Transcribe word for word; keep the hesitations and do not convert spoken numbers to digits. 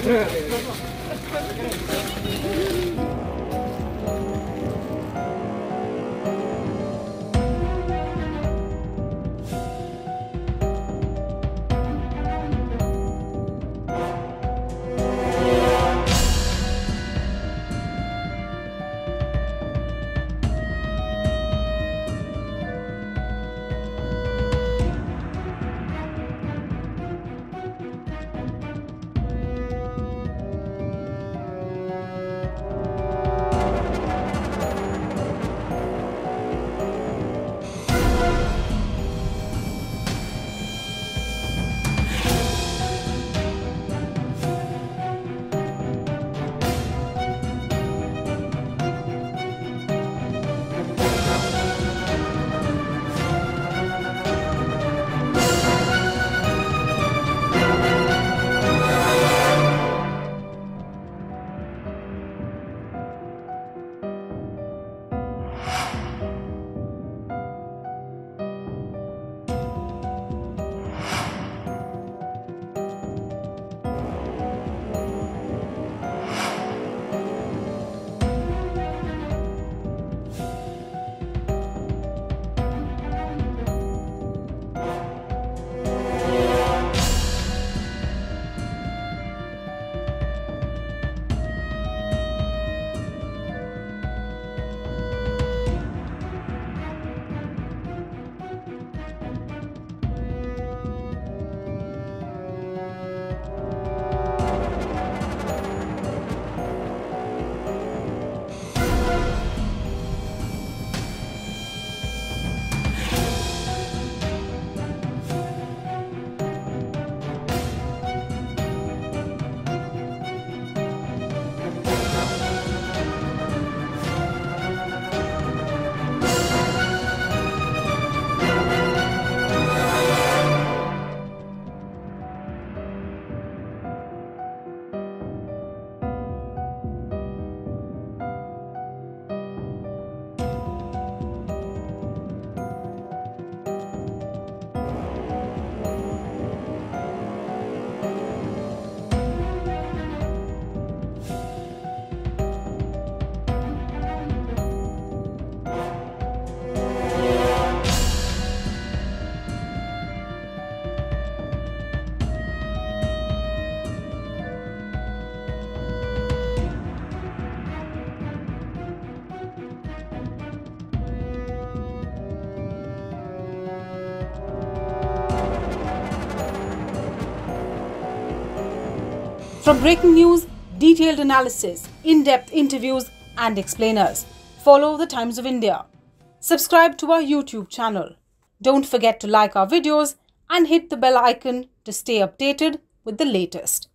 From breaking news, detailed analysis, in-depth interviews and explainers, follow the Times of India. Subscribe to our YouTube channel. Don't forget to like our videos and hit the bell icon to stay updated with the latest.